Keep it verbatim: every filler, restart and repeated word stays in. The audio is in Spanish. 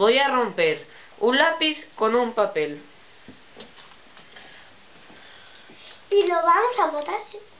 Voy a romper un lápiz con un papel. Y lo vamos a botar.